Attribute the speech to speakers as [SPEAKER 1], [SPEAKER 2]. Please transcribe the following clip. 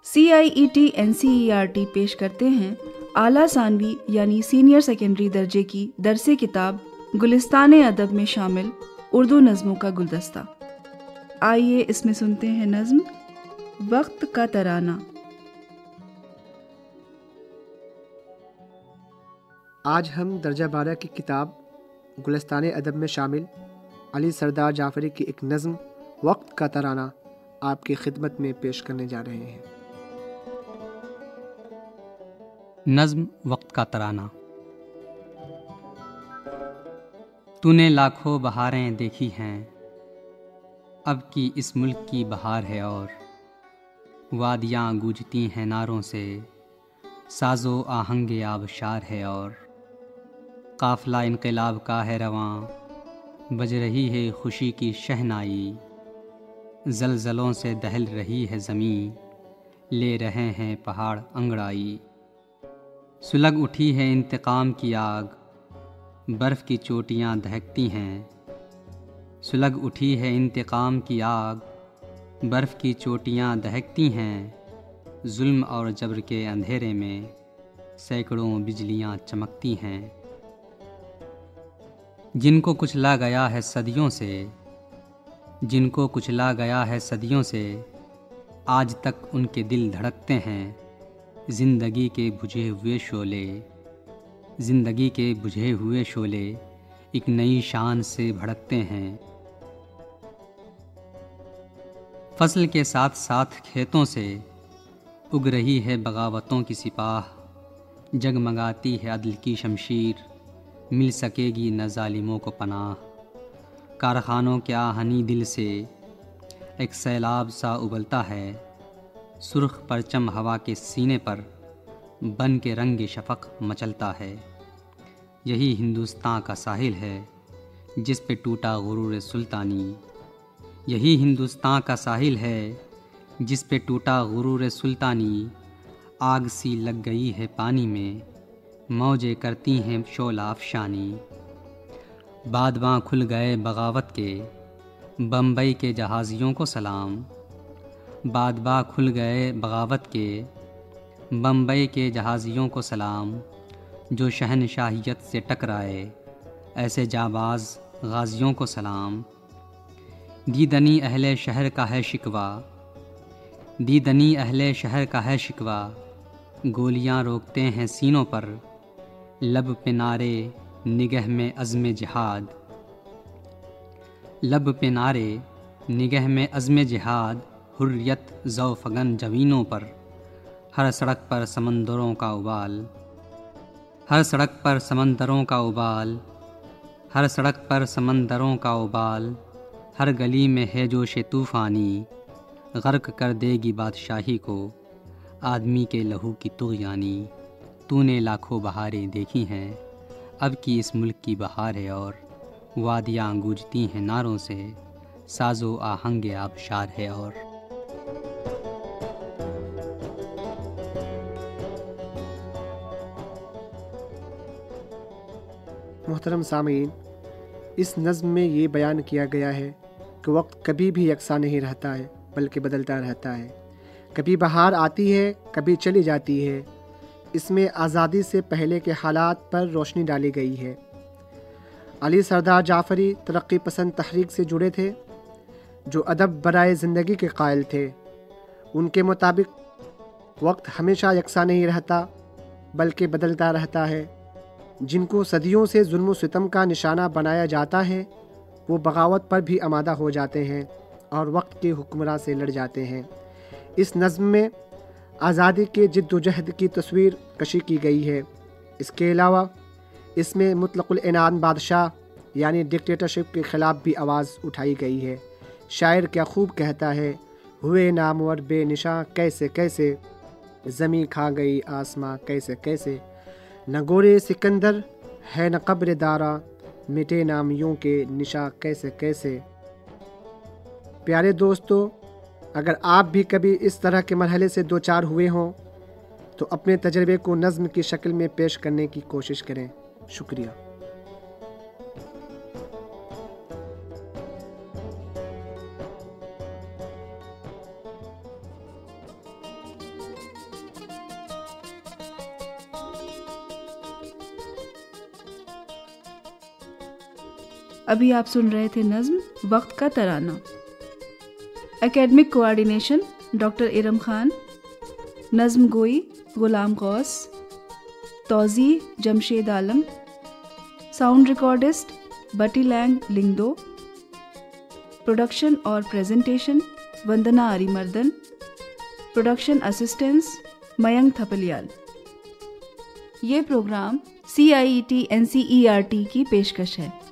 [SPEAKER 1] CIET NCERT پیش کرتے ہیں اعلیٰ ثانوی یعنی سینئر سیکنڈری درجے کی درس کتاب گلستان ادب میں شامل اردو نظموں کا گلدستہ۔ آئیے اس میں سنتے ہیں نظم وقت کا ترانہ۔
[SPEAKER 2] آج ہم درجہ 12 کی کتاب گلستان ادب میں شامل علی سردار جعفری کی ایک نظم وقت کا ترانہ آپ کی خدمت میں پیش کرنے جا رہے ہیں۔
[SPEAKER 3] نظم وقت کا ترانہ۔ تو نے لاکھوں بہاریں دیکھی ہیں، اب کی اس ملک کی بہار ہے، اور وادیاں گونجتی ہیں نعروں سے، ساز و آہنگ آبشار ہے، اور قافلہ انقلاب کا ہے رواں، بج رہی ہے خوشی کی شہنائی، زلزلوں سے دہل رہی ہے زمین، لے رہے ہیں پہاڑ انگڑائی، سلگ اٹھی ہے انتقام کی آگ، برف کی چوٹیاں دہکتی ہیں، سلگ اٹھی ہے انتقام کی آگ، برف کی چوٹیاں دہکتی ہیں، ظلم اور جبر کے اندھیرے میں سینکڑوں بجلیاں چمکتی ہیں، جن کو کچلا گیا ہے صدیوں سے، جن کو کچلا گیا ہے صدیوں سے، آج تک ان کے دل دھڑکتے ہیں، زندگی کے بجھے ہوئے شعلے، زندگی کے بجھے ہوئے شعلے ایک نئی شان سے بھڑکتے ہیں، فصل کے ساتھ ساتھ کھیتوں سے اگ رہی ہے بغاوتوں کی سپاہ، جگمگاتی ہے عدل کی شمشیر، مل سکے گی نہ ظالموں کو پناہ، کارخانوں کے آہنی دل سے ایک سیلاب سا ابلتا ہے، سرخ پرچم ہوا کے سینے پر بن کے رنگ شفق مچلتا ہے، یہی ہندوستان کا ساحل ہے جس پہ ٹوٹا غرور سلطانی، یہی ہندوستان کا ساحل ہے جس پہ ٹوٹا غرور سلطانی، آگ سی لگ گئی ہے پانی میں، موجیں کرتی ہیں شعلہ افشانی، بادباں کھل گئے بغاوت کے، بمبئی کے جہازیوں کو سلام، بادباں کھل گئے بغاوت کے، بمبئی کے جہازیوں کو سلام، جو شہنشاہیت سے ٹکرائے، ایسے جانباز غازیوں کو سلام، دیدنی اہل شہر کا ہے شکوہ، دیدنی اہل شہر کا ہے شکوہ، گولیاں روکتے ہیں سینوں پر، لب پہ نعرے نگہ میں عزم جہاد، لب پہ نعرے نگہ میں عزم جہاد، حریت ذوفگن جبینوں پر، ہر سڑک پر سمندروں کا ابال، ہر سڑک پر سمندروں کا ابال، ہر سڑک پر سمندروں کا ابال، ہر گلی میں ہے جوش طوفانی، غرق کر دے گی بادشاہی کو آدمی کے لہو کی طغیانی، تو نے لاکھوں بہاریں دیکھی ہیں، اب کی اس ملک کی بہار ہے، اور وادیاں گونجتی ہیں نعروں سے، ساز و آہنگ آبشار ہے، اور
[SPEAKER 2] محترم سامعین، اس نظم میں یہ بیان کیا گیا ہے کہ وقت کبھی بھی یکساں نہیں رہتا ہے بلکہ بدلتا رہتا ہے، کبھی بہار آتی ہے کبھی چلی جاتی ہے، اس میں آزادی سے پہلے کے حالات پر روشنی ڈالی گئی ہے۔ علی سردار جعفری ترقی پسند تحریک سے جڑے تھے جو ادب برائے زندگی کے قائل تھے، ان کے مطابق وقت ہمیشہ یکساں نہیں رہتا بلکہ بدلتا رہتا ہے، جن کو صدیوں سے ظلم و ستم کا نشانہ بنایا جاتا ہے وہ بغاوت پر بھی آمادہ ہو جاتے ہیں اور وقت کے حکمراں سے لڑ جاتے ہیں۔ اس نظم میں آزادی کے جد و جہد کی تصویر کشی کی گئی ہے، اس کے علاوہ اس میں مطلق العنان بادشاہ یعنی ڈکٹیٹرشپ کے خلاف بھی آواز اٹھائی گئی ہے۔ شاعر کیا خوب کہتا ہے، ہوئے نامور بے نشاں کیسے کیسے، زمیں کھا گئی آسماں کیسے کیسے، نہ گورے سکندر ہے نہ قبر دارا، مٹے نامیوں کے نشاں کیسے کیسے۔ پیارے دوستو، اگر آپ بھی کبھی اس طرح کے مرحلے سے دوچار ہوئے ہوں تو اپنے تجربے کو نظم کی شکل میں پیش کرنے کی کوشش کریں۔ شکریہ۔
[SPEAKER 1] ابھی آپ سن رہے تھے نظم وقت کا ترانہ. Academic coordination doctor Iram Khan, نظم گوئی غلام غوث، توزیع Jamshed Alam, sound recordist Bitty Lang Lyngdoh, production اور presentation Vandana Aari Mardan, production assistance Mayank Thapliyal. یہ پروگرام CIET NCERT کی پیشکش ہے.